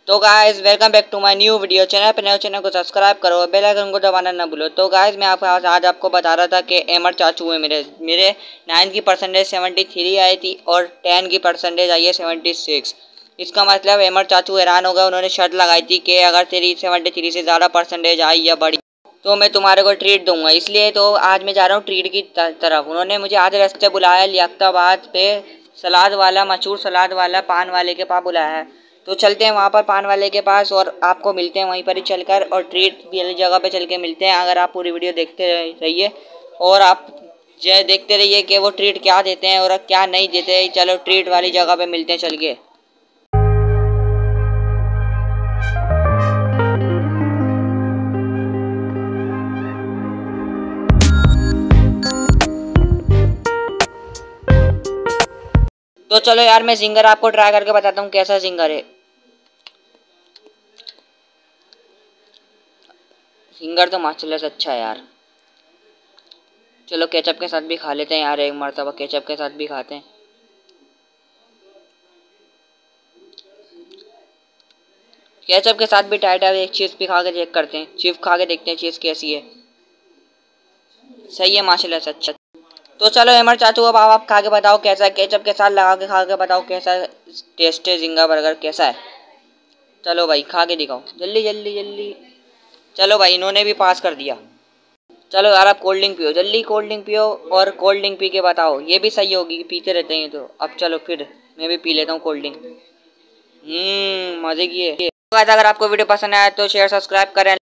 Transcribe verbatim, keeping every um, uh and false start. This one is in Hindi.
तो guys welcome back to my new video. Channel पे नए चैनल को सब्सक्राइब करो, बेल आइकन को दबाना ना भूलो। तो गाइस मैं आपको आज, आज आपको बता रहा था कि एमर चाचू है मेरे मेरे नाइन की परसेंटेज सेवेंटी थ्री आई थी और टेन की परसेंटेज आई है सेवेंटी सिक्स। इसका मतलब एमर चाचू हैरान हो गए। उन्होंने शर्त लगाई थी कि अगर तेरी सेवेंटी थ्री से ज़्यादा परसेंटेज आई या बढ़ी तो मैं तुम्हारे को ट्रीट दूंगा। इसलिए तो आज मैं जा रहा हूँ ट्रीट की तरफ। उन्होंने मुझे आज रास्ते बुलाया लियाकताबाद पे, सलाद वाला मशहूर सलाद वाला पान वाले के पास बुलाया है। तो चलते हैं वहाँ पर पान वाले के पास और आपको मिलते हैं वहीं पर ही चलकर, और ट्रीट वाली जगह पे चल के मिलते हैं। अगर आप पूरी वीडियो देखते रहिए और आप जो देखते रहिए कि वो ट्रीट क्या देते हैं और क्या नहीं देते। चलो ट्रीट वाली जगह पे मिलते हैं चल के। तो चलो यार मैं जिंगर आपको ट्राई करके बताता हूँ कैसा जिंगर है। जिंगर तो माशाल्लाह से अच्छा है यार। चलो केचप के साथ भी खा लेते हैं यार, एक मरतबा केचप के साथ भी खाते हैं। केचप के साथ भी टाइट है। एक चीज़ भी खा के चेक करते हैं, चीज़ खा के देखते हैं चीज़ कैसी है। सही है माशाल्लाह से अच्छा। तो चलो एमर चाचू अब आप खा के बताओ कैसा है। केचप के साथ लगा के खा के बताओ कैसा टेस्ट है, जिंगा बर्गर कैसा है। चलो भाई खा के दिखाओ जल्दी जल्दी जल्दी। चलो भाई इन्होंने भी पास कर दिया। चलो यार आप कोल्ड ड्रिंक पियो, जल्दी कोल्ड ड्रिंक पियो और कोल्ड ड्रिंक पी के बताओ। ये भी सही होगी, पीते रहते हैं तो। अब चलो फिर मैं भी पी लेता हूँ कोल्ड ड्रिंक। हम्म मज़े की है। अगर आपको वीडियो पसंद आया तो शेयर सब्सक्राइब करें।